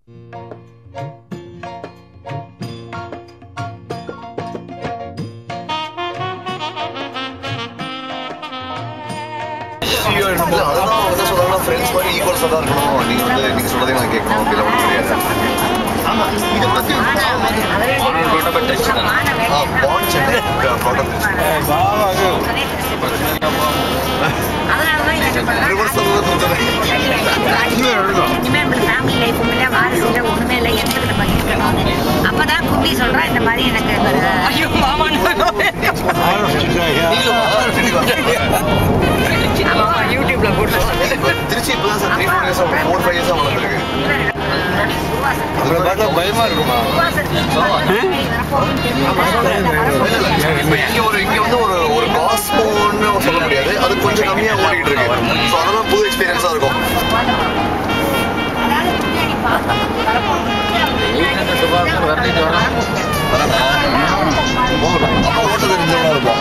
அதெல்லாம் வந்து சொல்லலாம் ஃப்ரெண்ட்ஸ் மாதிரி ஈக்குவல்ஸாக தான் இருக்கணும். நீங்கள் வந்து நீங்கள் சொல்கிறதே நான் கேட்கணும் அப்படிலாம் ஒன்றும் கிடையாது. இதை பற்றி பாண்ட் சென்னை அப்பதான் கும்பி சொல்றேன் இந்த மாதிரி எனக்கு யூடியூப்ல போட்டு திருச்சி இப்பதான் சார் 3-4 இயர்ஸ் 4-5 இயர்ஸ் வளர்ந்துருக்கு. பயமா இருக்குமா? இங்க வந்து ஒரு காஸ்மோன்னு சொல்ல முடியாது, அது கொஞ்சம் கம்மியா ஓடிட்டு இருக்கு. ஸோ அதெல்லாம் புது எக்ஸ்பீரியன்ஸா இருக்கும். அப்பா ஓட்ட தெரிஞ்சவங்களா இருக்கும்.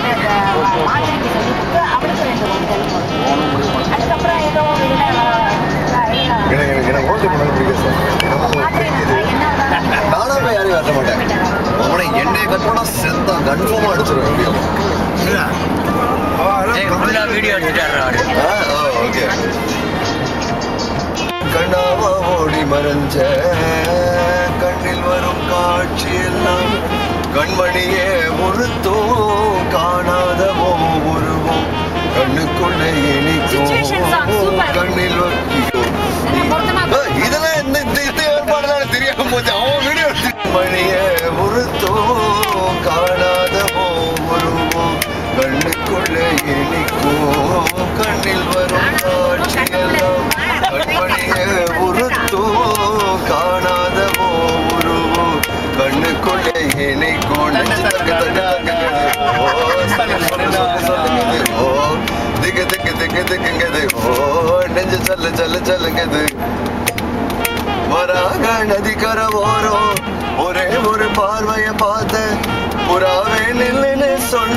எனக்கு ஓட்டு பண்ண பிடிக்கும் சார். நானாவே யாரையும் வெட்ட மாட்டேன். அவனை எண்ணெய் கட்டோட செத்தா கன்ஃபார்மா அடிச்சிருவேன். எப்படியும் வீடியோ எடுத்துட்டாரு. ஓகே. கண்ணாவா ஓடி மறைஞ்ச கண்ணில் வரும் காட்சி எல்லாம் கண்மணியே ஒருத்தும் காணாதவோ உருவம் கண்ணுக்குள்ளே இனிக்கும் கண்ணில் இதெல்லாம் எந்த ஏற்பாடுதான் தெரியாம போச்சு. அவன் வீடியோ மணியே ஒருத்தும் காணாதவோ உருவம் கண்ணுக்குள்ளே இனிக்கும் கண்ணில் வரும் காட்சி எல்லாம் கண்மணியே உருத்தும் காணாதவோ உருவம் கண்ணுக்குள்ளே இனிக்கும் திக்கு திக்கு திக்கு திக்குங்குது. நெஞ்சு சல்லு சல்லு சல்லுங்குது. வராக நதிக்கர ஓரம் ஒரே ஒரு பார்வைய பார்த்த புறாவே நில்லுன்னு சொன்ன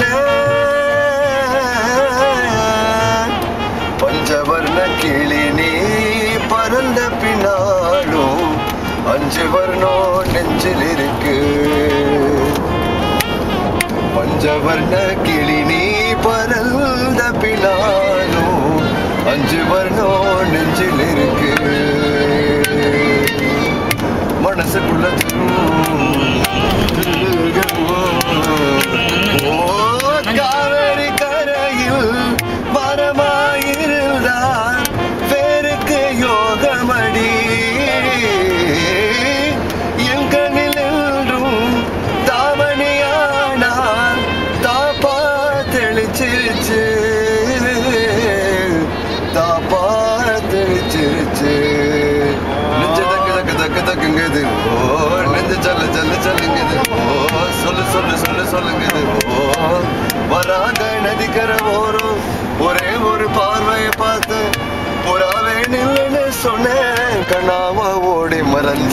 பஞ்சவர்ண கிளி நீ பறந்த பின்னாலும் 5 வர்ணம் நெஞ்சில் இருக்கு. பஞ்சவர்ண கிளி நீ பறந்த பின்னாலும் 5 வர்ணம் நெஞ்சில் இருக்கு. மனசுக்குள்ள காவேரி கரையில் மரமாயிருந்தார் பேருக்கு யோகமடி என் கண்ணில் என்றும் தாமணியானார் தாப்பா தெளிச்சிருச்சு தாப்பா தெளிச்சிருச்சு. நெஞ்சு தக்கு தக்கு தக்கு தக்குங்குது. நெஞ்சு சல்லு சல்லு சல்லுங்குது. சொல்லு சொல்லு சொல்லு சொல்லுங்குது. வராக நதிக்கர ஓரம் ஒரே ஒரு பார்வையை பார்த்து புறாவே நில்லுன்னு சொன்னேன் கண்ணாம ஓடி மறைஞ்ச.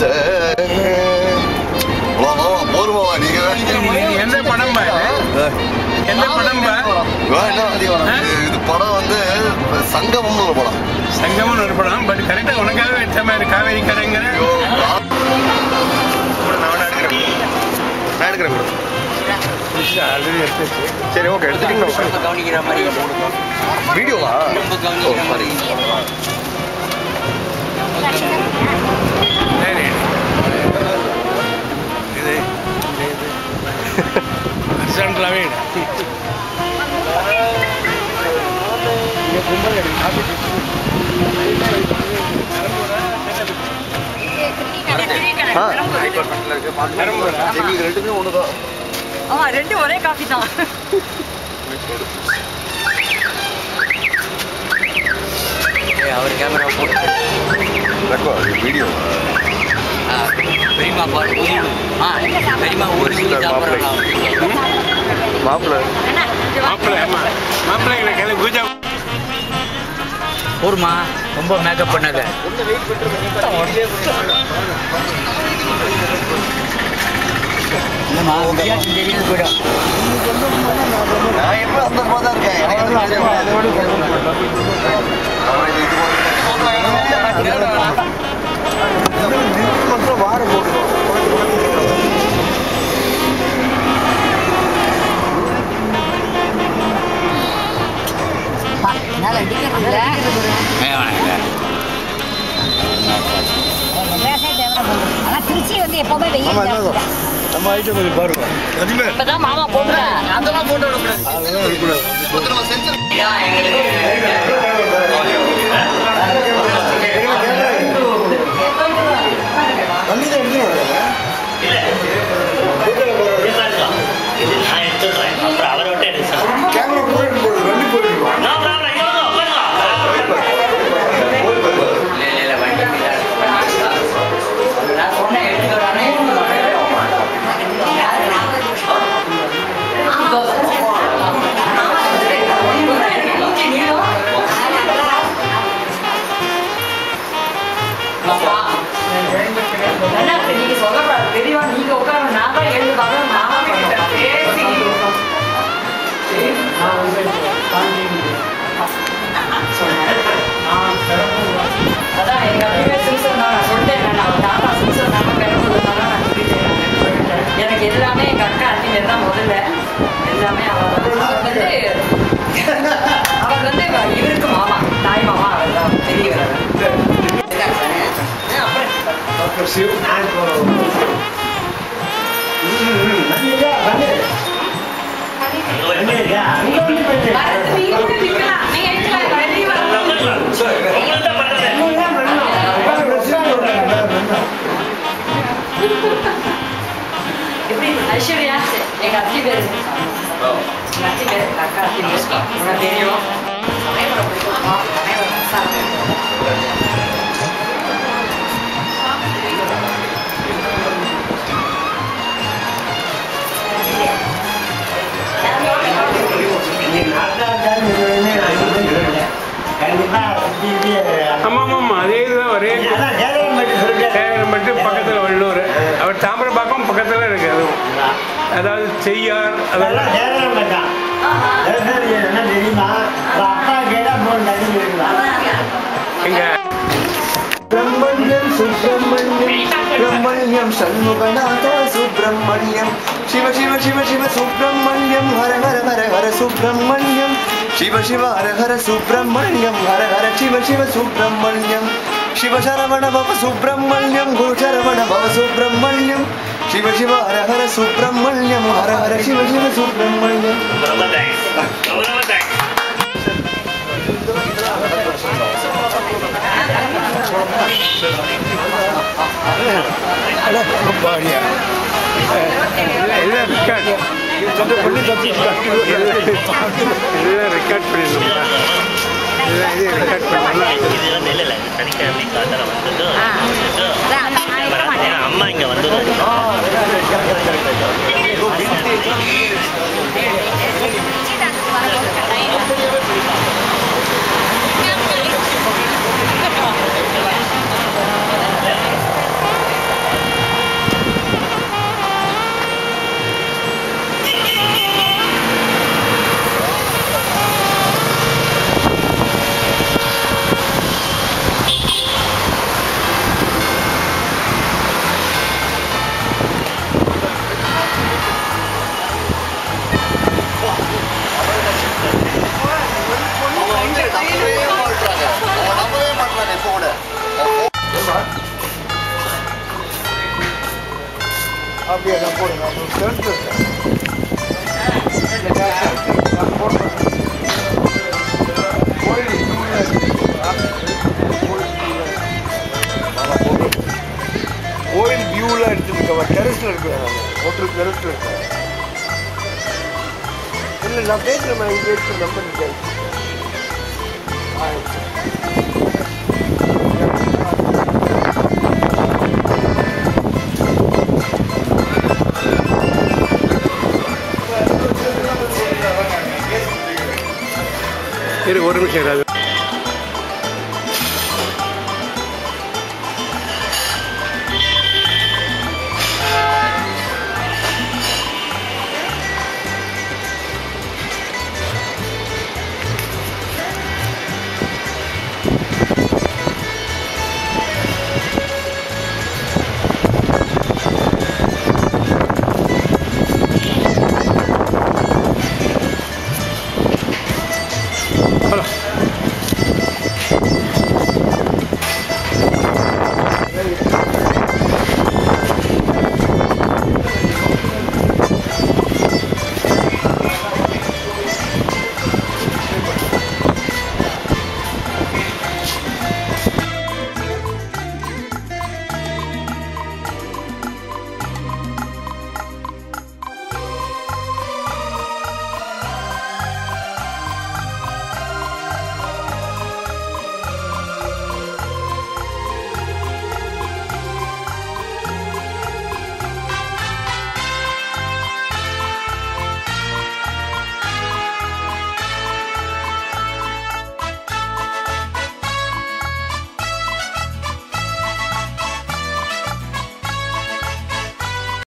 போருமா நீங்க எந்த படம் எந்த படம் இது படம் வந்து சங்கமம்னு ஒரு படம். சங்கமம்னு ஒரு படம். பட் கரெக்டா உனக்காக வெட்ட மாதிரி காவேரி கரைங்கிற நான் எடுக்கிறேன் கூட. ஆல்ரெடி எடுத்துச்சு. சரி ஓகே எடுத்துட்டீங்களா? கவனிக்கிற மாதிரி வீடியோவா? கவனிக்கிற மாதிரி இது அர்ஜென்ட்லாவே எங்களுக்கு ரெண்டுமே ஒண்ணுதான். ரெண்டு ஒரே காஃபி தான். அவர் கேமரா போட்டு வீடியோ பெரியமா பாட்டு பெரியமா ஒரு மாப்பிள்ள மாப்பிள்ளை பூஜா ஒருமா ரொம்ப மேக்கப் பண்ணாத. தெரியாது போயிடும். நான் எப்போ அந்த மாதிரி தான் இருக்கேன். எனக்கு வந்து எப்பவுமே வெயில் ஜாஸ்தி. நம்ம ஐட்டம் கொஞ்சம் பாருங்க. அதுமே இப்பதான் மாமா போடுறேன். அதெல்லாம் போட்டோ எடுக்கக்கூடாது. அதெல்லாம் எடுக்கக்கூடாது. வண்டி தான் எடுத்து கேமரா போயிட்டு போகுது. வண்டி போயிட்டு நீங்க சொல்லக்கூடாது பெரியவா நீங்க உட்கார நான் தான் எழுந்து பார்க்கணும் மாமா அதான் எங்க அப்படியே சிம்சன் தான் நான் சொல்லிட்டேன் நான் தாத்தா சிம்சன் தானே பெறப்படுறதுனால நான் சொல்லிட்டேன் எனக்கு எல்லாமே எங்க அக்கா அத்தினர் தான் முதல்ல எல்லாமே அவர் வந்து இவருக்கு மாமா தாய் மாமா அவர் தான் பெரியவர் எப்படி ஐஸ்வர்யா எங்க அத்தி பேர் எங்க அத்தி பேர் அக்கா அத்தி பேர் உனக்கு தெரியும் அனைவரும் பிடிக்கும் அனைவரும் ஆமாம் அதே இதுதான் ஒரே சேகரம் மட்டும் பக்கத்தில் வள்ளூர் அவர் தாமிரபாக்கம் பக்கத்தில் இருக்கு அதுவும் அதாவது செய்யார் அதெல்லாம் எங்க சுப்பிரமணியம் சுப்பிரமணியம் சண்முகநாத சுப்பிரமணியம் சிவ சிவ சிவ சிவ சுப்பிரமணியம் ஹர ஹர ஹர ஹர சுப்பிரமணியம் சிவ சிவ ஹர ஹர சுப்பிரமணியம் ஹர ஹர சிவ சிவ சுப்பிரமணியம் சிவ சரவண பவ சுப்பிரமணியம் குரு சரவண பவ சுப்பிரமணியம் சிவ சிவ ஹர ஹர சுப்பிரமணியம் ஹர ஹர சிவ சிவ சுப்பிரமணியம் ரெக்கார்ட் பண்ணிடணும் அம்மா இங்க வந்தது அப்படியே நான் போடுங்க கோயில் வியூவில் எடுத்துருக்க டெரஸில் இருக்கிறேன் ஹோட்டல் டெரஸில் இருக்கேன் இல்லை நான் பேசுகிறேன் நான் இங்கே எடுத்து நம்பர் இருக்கேன் ஒரு நிமிஷம்